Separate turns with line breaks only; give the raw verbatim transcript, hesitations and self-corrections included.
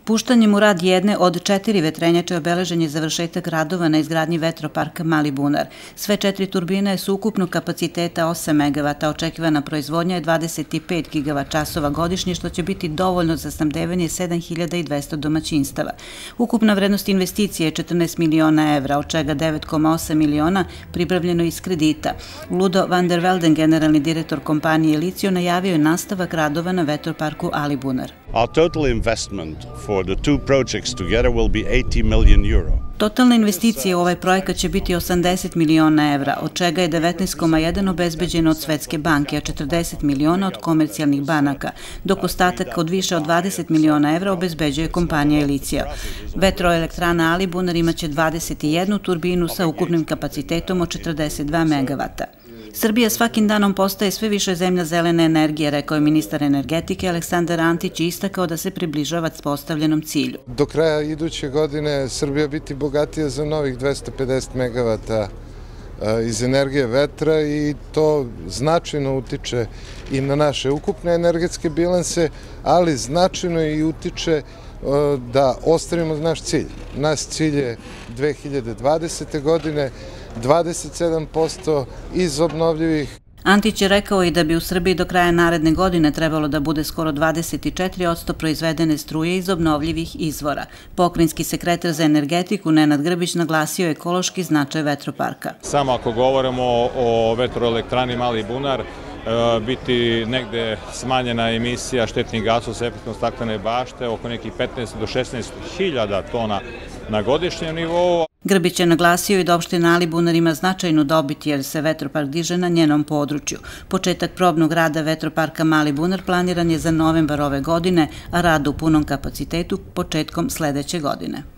Puštanjem u rad jedne od četiri vetrenjače obeležen je završetak radova na izgradnji vetroparka Mali Bunar. Sve četiri turbine su ukupnog kapaciteta osam megavata, očekivana proizvodnja je dvadeset pet gigavat časova godišnje, što će biti dovoljno za snabdevanje sedam hiljada dvesta domaćinstava. Ukupna vrednost investicije je četrnaest miliona evra, od čega devet zarez osam miliona pribavljeno iz kredita. Ludo van der Velden, generalni direktor kompanije Licio, najavio je nastavak radova na vetroparku Ali Bunar.
Our total investment for the two projects together will be eighty million euro.
Totalna investicija u ovaj projekat će biti osamdeset miliona evra, od čega je devetnaest zarez jedan obezbeđeno od Svetske banke, a četrdeset miliona od komercijalnih banaka, dok ostatak od više od dvadeset miliona evra obezbeđuje kompanija Licio. Vetroelektrana Ali Bunar imaće dvadeset jednu turbinu sa ukupnim kapacitetom od četrdeset dva megavata. Srbija svakim danom postaje sve više zemlja zelene energije, rekao je ministar energetike Aleksandar Antić i istakao da se približava postavljenom cilju.
Do kraja iduće godine Srbija biti bogatija za novih dvesta pedeset megavata iz energije vetra i to značajno utiče i na naše ukupne energetske bilanse, ali značajno i utiče da ostvarimo naš cilj. Naš cilj je dve hiljade dvadesete godine dvadeset sedam posto iz obnovljivih.
Antić je rekao i da bi u Srbiji do kraja naredne godine trebalo da bude skoro dvadeset četiri posto proizvedene struje iz obnovljivih izvora. Pokrajinski sekretar za energetiku Nenad Grbić naglasio ekološki značaj vetroparka.
Samo ako govorimo o vetroelektrani Mali Bunar, biti negde smanjena emisija štetnih gasova sa efektom staklene bašte oko nekih petnaest do šesnaest hiljada tona na godišnjem nivou.
Grbić je naglasio i da opština Ali Bunar ima značajnu dobit jer se vetropark diže na njenom području. Početak probnog rada vetroparka Mali Bunar planiran je za novembar ove godine, a rad u punom kapacitetu početkom sledeće godine.